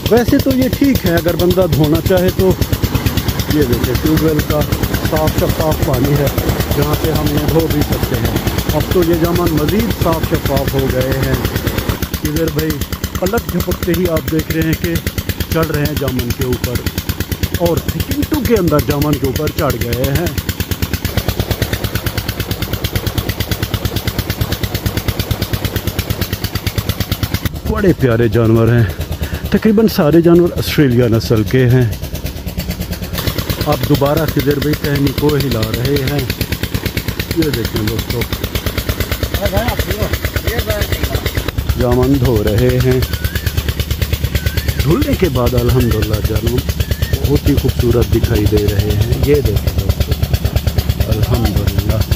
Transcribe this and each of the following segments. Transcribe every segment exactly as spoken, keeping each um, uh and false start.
वैसे तो ये ठीक है, अगर बंदा धोना चाहे तो। ये देखिए ट्यूबवेल का साफ शफाफ पानी है जहाँ पे हम ये धो भी सकते हैं। अब तो ये जामन मज़ीद साफ शफाफ हो गए हैं। इधर भाई पलक झपकते ही आप देख रहे हैं कि चढ़ रहे हैं जामन के ऊपर, और सिकिंटू के अंदर जामन के ऊपर चढ़ गए हैं। बड़े प्यारे जानवर हैं, तकरीबन सारे जानवर ऑस्ट्रेलिया नस्ल के हैं। आप दोबारा खिजर भाई टहनी को हिला रहे हैं। ये देखें दोस्तों, जामन धो रहे हैं। धुलने के बाद अल्हम्दुलिल्लाह जानवर बहुत ही खूबसूरत दिखाई दे रहे हैं। ये देखें दोस्तों, अल्हम्दुलिल्लाह।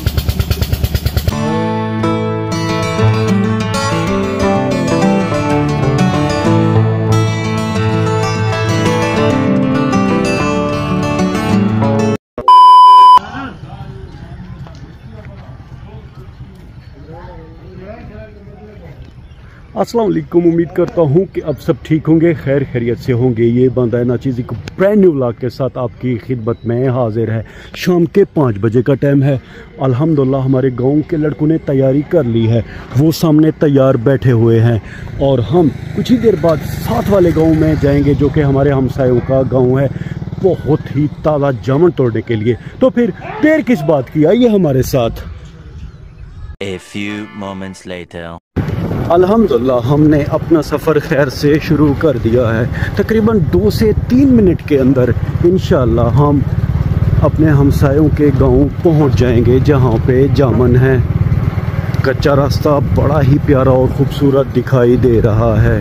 अस्सलाम वालेकुम, उम्मीद करता हूँ कि अब सब ठीक होंगे, खैर खैरियत से होंगे। ये बंदा है ना चीज़ एक ब्रांड न्यू व्लॉग के साथ आपकी खिदमत में हाजिर है। शाम के पाँच बजे का टाइम है। अल्हम्दुलिल्लाह हमारे गांव के लड़कों ने तैयारी कर ली है, वो सामने तैयार बैठे हुए हैं। और हम कुछ ही देर बाद साथ वाले गाँव में जाएंगे जो कि हमारे हमसायों का गाँव है, बहुत ही ताज़ा जामुन तोड़ने के लिए। तो फिर देर किस बात की, आइए हमारे साथ। A few moments later. अल्हम्दुलिल्लाह हमने अपना सफ़र खैर से शुरू कर दिया है। तकरीबन दो से तीन मिनट के अंदर इंशाअल्लाह हम अपने हमसायों के गांव पहुंच जाएंगे जहां पे जामन है। कच्चा रास्ता बड़ा ही प्यारा और ख़ूबसूरत दिखाई दे रहा है।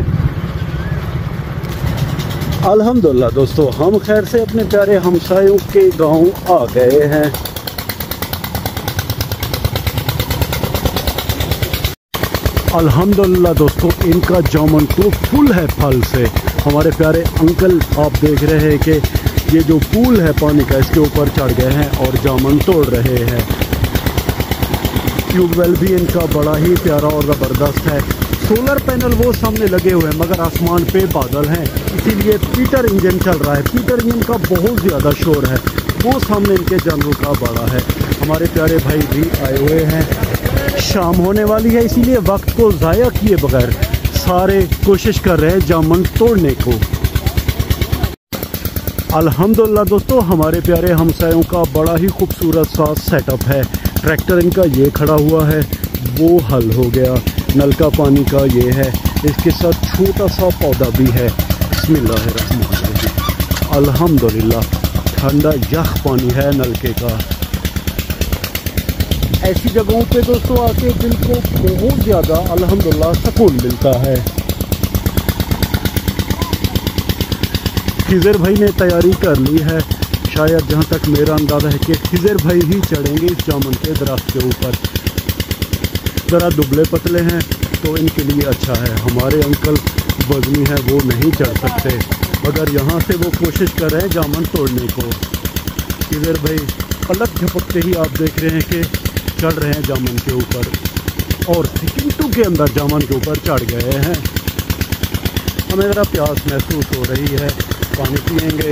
अल्हम्दुलिल्लाह दोस्तों, हम खैर से अपने प्यारे हमसायों के गांव आ गए हैं। अल्हम्दुलिल्लाह दोस्तों, इनका जामुन तो फुल है फल से। हमारे प्यारे अंकल आप देख रहे हैं कि ये जो पूल है पानी का, इसके ऊपर चढ़ गए हैं और जामुन तोड़ रहे हैं। ट्यूबवेल भी इनका बड़ा ही प्यारा और ज़बरदस्त है। सोलर पैनल वो सामने लगे हुए हैं मगर आसमान पे बादल हैं, इसीलिए पीटर इंजन चल रहा है। पीटर इंजन का बहुत ज़्यादा शोर है, वो सामने इनके जानवर का बड़ा है। हमारे प्यारे भाई भी आए हुए हैं। शाम होने वाली है, इसीलिए वक्त को ज़ाया किए बगैर सारे कोशिश कर रहे हैं जामुन तोड़ने को। अल्हम्दुलिल्लाह दोस्तों, हमारे प्यारे हमसायों का बड़ा ही खूबसूरत सा सेटअप है। ट्रैक्टर इनका ये खड़ा हुआ है, वो हल हो गया। नल का पानी का ये है, इसके साथ छोटा सा पौधा भी है। बिस्मिल्लाहिर्रहमानिर्रहीम। अल्हम्दुलिल्लाह ठंडा यख पानी है नलके का। ऐसी जगहों पे दोस्तों आके दिल को बहुत ज़्यादा अल्हम्दुलिल्लाह सुकून मिलता है। खिजर भाई ने तैयारी कर ली है। शायद जहाँ तक मेरा अंदाज़ा है कि खिजर भाई ही चढ़ेंगे इस जामुन के दरख्त के ऊपर। ज़रा दुबले पतले हैं तो इनके लिए अच्छा है। हमारे अंकल वजनी है, वो नहीं चढ़ सकते, मगर यहाँ से वो कोशिश कर रहे हैं जामुन तोड़ने को। खिजर भाई पलक झपकते ही आप देख रहे हैं कि चढ़ रहे हैं जामुन के ऊपर, और सिकिंटू के अंदर जामुन के ऊपर चढ़ गए हैं। हमें ज़रा प्यास महसूस हो रही है, पानी पिएंगे।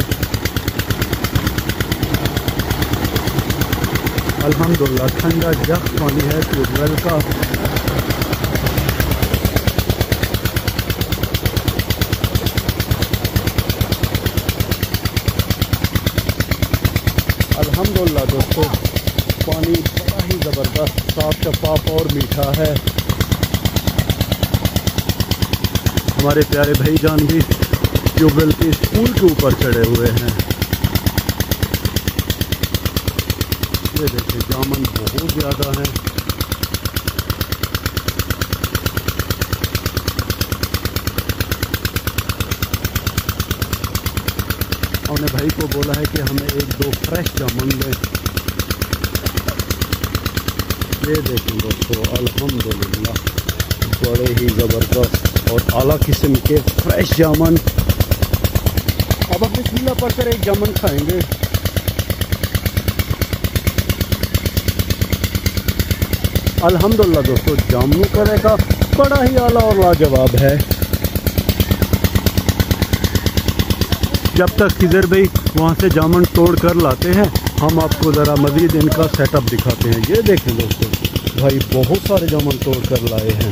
अल्हम्दुलिल्लाह ठंडा जख पानी है ट्यूबवेल का। अल्हम्दुलिल्लाह दोस्तों, पानी बड़ा ही ज़बरदस्त साफ शफाफ और मीठा है। हमारे प्यारे भाईजान भी ट्यूबवेल के स्कूल के ऊपर चढ़े हुए हैं। ये देखिए जामुन बहुत ज़्यादा है। हमने भाई को बोला है कि हमें एक दो फ्रेश जामुन लें। ये देखें दोस्तों, अल्हम्दुलिल्लाह बड़े ही ज़बरदस्त और आला किस्म के फ्रेश जामुन। अब अपने चूल्हा पर कर एक जामुन खाएंगे। अल्हम्दुलिल्लाह दोस्तों, जामुन का बड़ा ही आला और लाजवाब है। जब तक खिजर भाई वहाँ से जामन तोड़ कर लाते हैं हम आपको ज़रा मज़ीद इनका सेटअप दिखाते हैं। ये देखें दोस्तों, भाई बहुत सारे जामन तोड़ कर लाए हैं।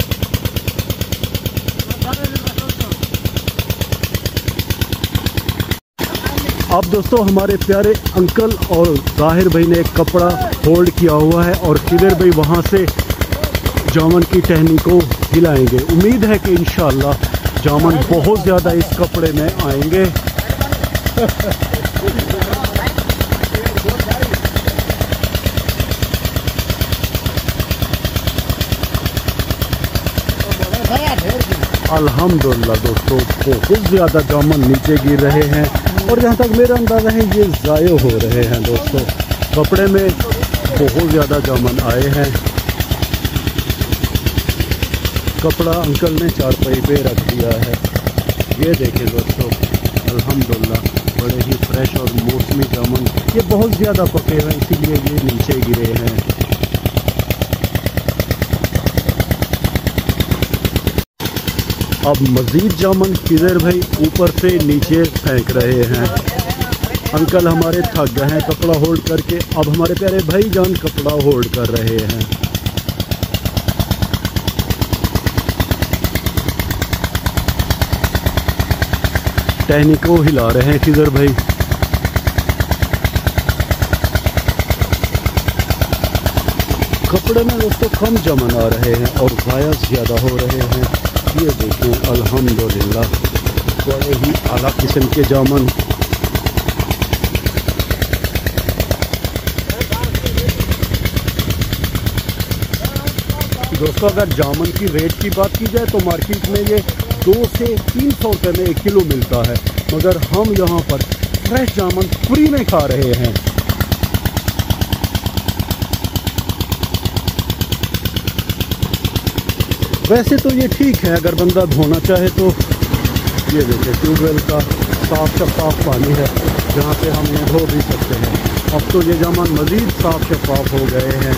अब दोस्तों हमारे प्यारे अंकल और जाहिर भाई ने एक कपड़ा होल्ड किया हुआ है और खिजर भाई वहाँ से जामन की टहनी को हिलाएंगे। उम्मीद है कि इंशाअल्लाह जामन बहुत ज़्यादा इस कपड़े में आएंगे। अल्हम्दुलिल्लाह दोस्तों बहुत ज़्यादा जामन नीचे गिर रहे हैं और जहाँ तक मेरा अंदाज़ा है ये ज़ाये हो रहे हैं दोस्तों। कपड़े में बहुत ज़्यादा जामन आए हैं। कपड़ा अंकल ने चारपाई पे रख दिया है। ये देखें दोस्तों, अल्हम्दुलिल्लाह बड़े ही फ्रेश और मौसमी जामुन, ये बहुत ज़्यादा पके हैं इसीलिए ये नीचे गिरे हैं। अब मज़ीद जामुन खिजर भाई ऊपर से नीचे फेंक रहे हैं। अंकल हमारे थक गए हैं कपड़ा होल्ड करके, अब हमारे प्यारे भाई जान कपड़ा होल्ड कर रहे हैं। टहनी को हिला रहे हैं खिजर भाई। कपड़े में दोस्तों कम जामन आ रहे हैं और ज़ाया ज़्यादा हो रहे हैं। ये देखें अल्हम्दुलिल्लाह बड़े ही आला किस्म के जामन। दोस्तों अगर जामन की रेट की बात की जाए तो मार्केट में ये दो से तीन सौ रुपये में एक किलो मिलता है, मगर हम यहाँ पर फ्रेश जामन फ्री में खा रहे हैं। वैसे तो ये ठीक है अगर बंदा धोना चाहे तो। ये देखिए ट्यूबवेल का साफ शफाफ पानी है जहाँ पे हम ये धो भी सकते हैं। अब तो ये जामन मज़ीद साफ शफाफ हो गए हैं।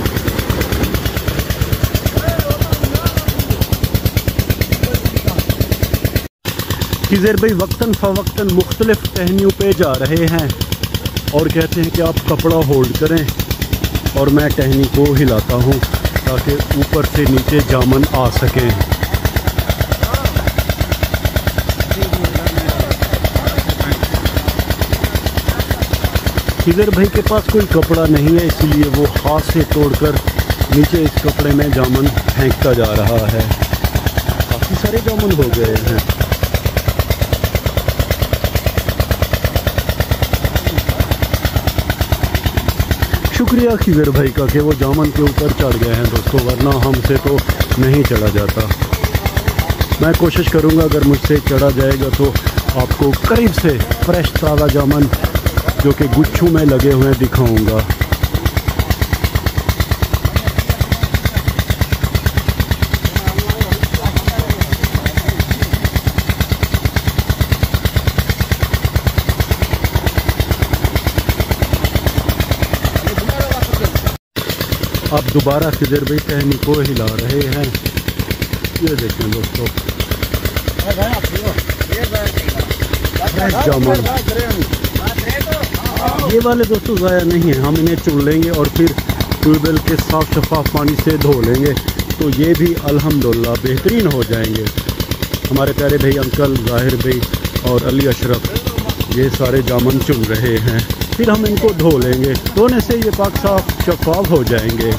खिजर भाई वक्तन फ़वक्तन मुख्तलिफ टहनियों पे जा रहे हैं और कहते हैं कि आप कपड़ा होल्ड करें और मैं टहनी को हिलाता हूँ ताकि ऊपर से नीचे जामन आ सकें। खिजर भाई के पास कोई कपड़ा नहीं है इसलिए वो हाथ से तोड़कर नीचे इस कपड़े में जामन फेंकता जा रहा है। काफ़ी सारे जामन हो गए हैं। शुक्रिया खिजर भाई का कि वो जामन के ऊपर चढ़ गए हैं दोस्तों, वरना हमसे तो नहीं चढ़ा जाता। मैं कोशिश करूंगा अगर मुझसे चढ़ा जाएगा तो आपको करीब से फ्रेश ताज़ा जामन जो कि गुच्छों में लगे हुए दिखाऊंगा। अब दोबारा खिजर भाई टहनी को हिला रहे हैं। ये देखें दोस्तों जामन, ये वाले दोस्तों ज़ाया नहीं है, हम इन्हें चुन लेंगे और फिर ट्यूबवेल के साफ शफाफ पानी से धो लेंगे तो ये भी अल्हम्दुलिल्लाह बेहतरीन हो जाएंगे। हमारे प्यारे भाई अंकल जाहिर भाई और अली अशरफ ये सारे जामन चुन रहे हैं, फिर हम इनको धो लेंगे। धोने से ये पाक साफ शफाफ हो जाएंगे।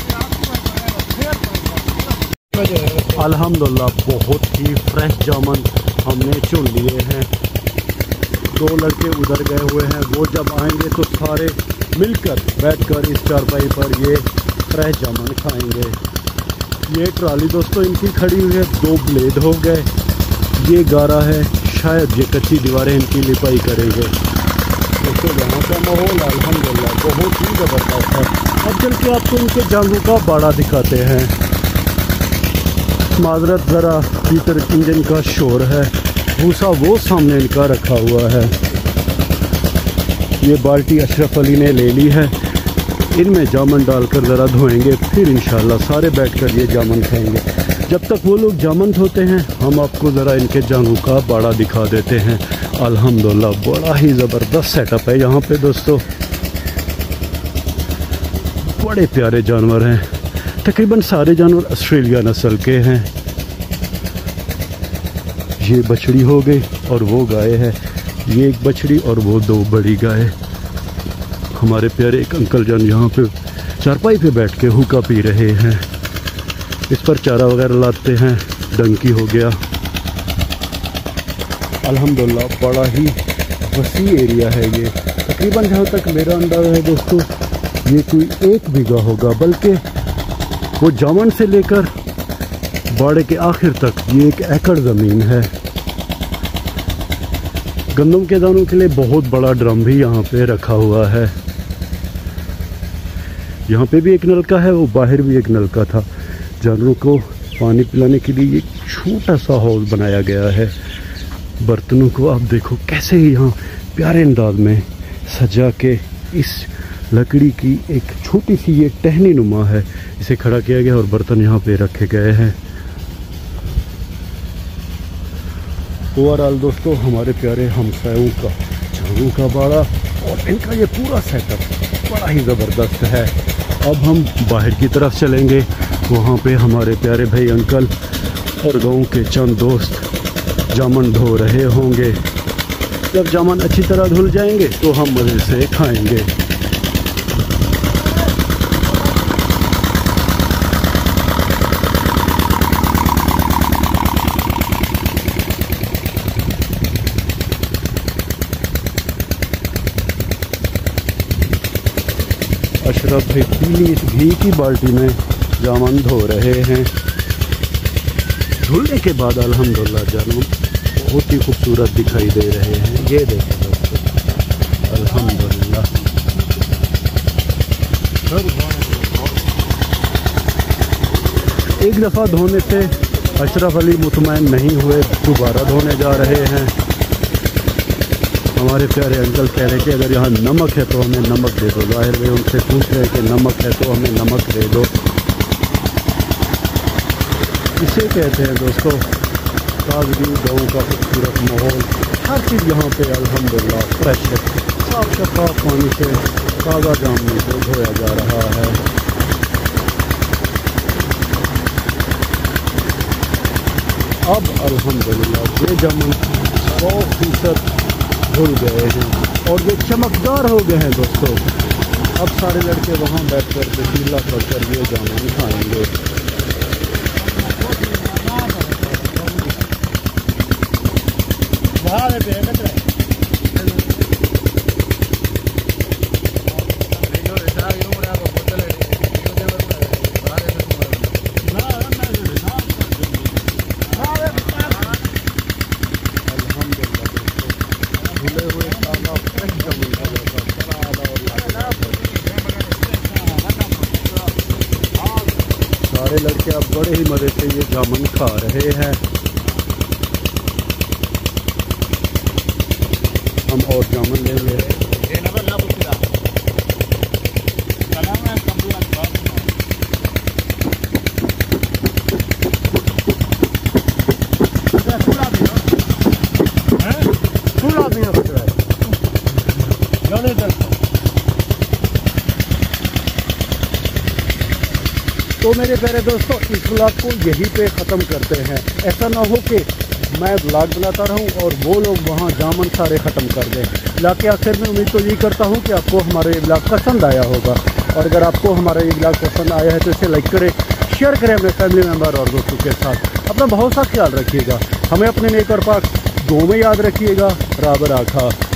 अल्हम्दुलिल्लाह बहुत ही फ्रेश जामन हमने चुन लिए हैं। दो लड़के उधर गए हुए हैं, वो जब आएंगे तो सारे मिलकर बैठकर इस चारपाई पर ये फ्रेश जामन खाएंगे। ये ट्राली दोस्तों इनकी खड़ी हुई है, दो ब्लेड हो गए। ये गारा है, शायद ये कच्ची दीवारें इनकी लिपाई करेंगे। दोस्तों यहाँ का माहौल अल्हम्दुलिल्लाह बहुत ही ज़बरदस्त है। अब चल के आपको इनके जांघों का बाड़ा दिखाते हैं। माजरत ज़रा हीटर इंजन का शोर है, भूसा वो सामने इनका रखा हुआ है। ये बाल्टी अशरफ अली ने ले ली है, इनमें जामन डालकर ज़रा धोएंगे, फिर इंशाल्लाह सारे बैठकर ये जामन खाएंगे। जब तक वो लोग जामन धोते हैं हम आपको ज़रा इनके जांघों का बाड़ा दिखा देते हैं। अल्हम्दुलिल्लाह बड़ा ही ज़बरदस्त सेटअप है यहाँ पे दोस्तों। बड़े प्यारे जानवर हैं, तकरीबन सारे जानवर ऑस्ट्रेलिया नस्ल के हैं। ये बछड़ी हो गई और वो गाय है, ये एक बछड़ी और वो दो बड़ी गाय। हमारे प्यारे एक अंकल जान यहाँ पे चारपाई पे बैठ के हुक्का पी रहे हैं। इस पर चारा वगैरह लाते हैं, डंकी हो गया। अल्हम्दुलिल्लाह बड़ा ही वसी एरिया है ये। तकरीबन जहाँ तक मेरा अंदाज़ा है दोस्तों ये कोई एक बीघा होगा, बल्कि वो जामन से लेकर बाड़े के आखिर तक ये एक एकड़ ज़मीन है। गंदम के दानों के लिए बहुत बड़ा ड्रम भी यहाँ पे रखा हुआ है। यहाँ पे भी एक नलका है, वो बाहर भी एक नलका था। जानवरों को पानी पिलाने के लिए एक छोटा सा हॉल बनाया गया है। बर्तनों को आप देखो कैसे ही यहाँ प्यारे अंदाज में सजा के, इस लकड़ी की एक छोटी सी ये टहनी नुमा है, इसे खड़ा किया गया और बर्तन यहाँ पे रखे गए हैं। ओवरऑल दोस्तों हमारे प्यारे हमसायों का झाड़ू का बाड़ा और इनका ये पूरा सेटअप बड़ा ही ज़बरदस्त है। अब हम बाहर की तरफ चलेंगे, वहाँ पे हमारे प्यारे भाई अंकल और गाँव के चंद दोस्त जामन धो रहे होंगे। जब जामन अच्छी तरह धुल जाएंगे तो हम मज़े से खाएंगे। अशरफ भाई पीली इस घी की बाल्टी में जामन धो रहे हैं। धुलने के बाद अल्हम्दुलिल्लाह जानवर बहुत ही खूबसूरत दिखाई दे रहे हैं। ये देखें दोस्तों, अल्हम्दुलिल्लाह। एक दफ़ा धोने से अशरफ अली मुतमईन नहीं हुए, दोबारा धोने जा रहे हैं। हमारे प्यारे अंकल कह रहे कि अगर यहाँ नमक है तो हमें नमक दे दो। जाहिर में उनसे पूछ रहे कि नमक है तो हमें नमक दे दो। इसे कहते हैं दोस्तों ताजगी, गाँव का खूबसूरत माहौल। हर चीज़ यहाँ पे अल्हम्दुलिल्लाह फ्रेश है। साफ शफाफ पानी से ताज़ा जामुन को धोया जा रहा है। अब अल्हम्दुलिल्लाह ये जामुन सौ फीसद धुल गए हैं और ये चमकदार हो गए हैं दोस्तों। अब सारे लड़के वहाँ बैठ कर बिस्मिल्लाह पढ़कर ये जामुन खाएंगे। सारे लड़के अब बड़े ही मज़े से ये जामुन खा रहे हैं। हम और जामुन लेंगे। तो मेरे प्यारे दोस्तों इस ब्लॉग को यहीं पे ख़त्म करते हैं। ऐसा ना हो कि मैं ब्लॉग बनाता रहूं और वो लोग वहां जामन सारे ख़त्म कर दें। ब्लॉग के आखिर में उम्मीद तो यही करता हूं कि आपको हमारा ये ब्लॉग पसंद आया होगा, और अगर आपको हमारा ये ब्लॉग पसंद आया है तो इसे लाइक करें, शेयर करें अपने फैमिली मेम्बर और दोस्तों के साथ। अपना बहुत सा ख्याल रखिएगा। हमें अपने नेक और पाक दुआओं में याद रखिएगा। राबर आखा।